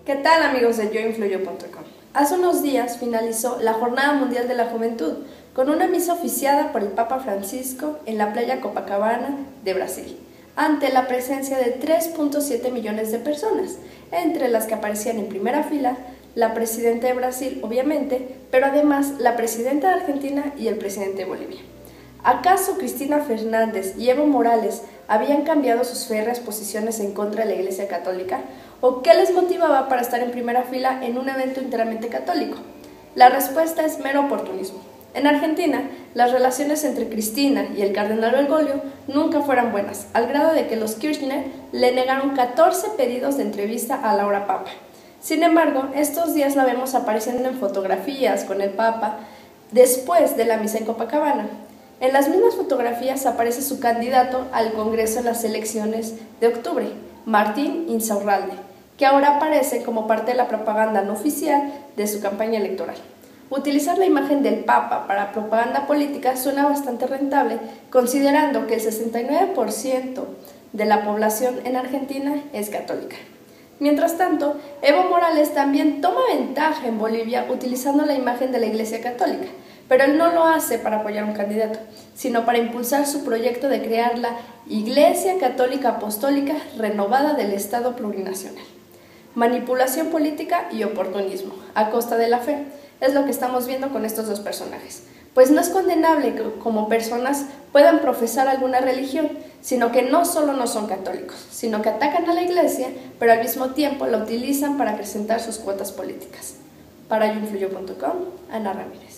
¿Qué tal, amigos de yoinfluyo.com? Hace unos días finalizó la Jornada Mundial de la Juventud con una misa oficiada por el Papa Francisco en la playa Copacabana de Brasil, ante la presencia de 3.7 millones de personas, entre las que aparecían en primera fila la presidenta de Brasil, obviamente, pero además la presidenta de Argentina y el presidente de Bolivia. ¿Acaso Cristina Fernández y Evo Morales habían cambiado sus férreas posiciones en contra de la Iglesia Católica? ¿O qué les motivaba para estar en primera fila en un evento enteramente católico? La respuesta es mero oportunismo. En Argentina, las relaciones entre Cristina y el cardenal Bergoglio nunca fueron buenas, al grado de que los Kirchner le negaron 14 pedidos de entrevista a la ahora Papa. Sin embargo, estos días la vemos apareciendo en fotografías con el Papa después de la misa en Copacabana. En las mismas fotografías aparece su candidato al Congreso en las elecciones de octubre, Martín Insaurralde, que ahora aparece como parte de la propaganda no oficial de su campaña electoral. Utilizar la imagen del Papa para propaganda política suena bastante rentable, considerando que el 69% de la población en Argentina es católica. Mientras tanto, Evo Morales también toma ventaja en Bolivia utilizando la imagen de la Iglesia Católica, pero él no lo hace para apoyar a un candidato, sino para impulsar su proyecto de crear la Iglesia Católica Apostólica renovada del Estado plurinacional. Manipulación política y oportunismo, a costa de la fe, es lo que estamos viendo con estos dos personajes. Pues no es condenable que como personas puedan profesar alguna religión, sino que no solo no son católicos, sino que atacan a la Iglesia, pero al mismo tiempo la utilizan para acrecentar sus cuotas políticas. Para yoinfluyo.com, Ana Ramírez.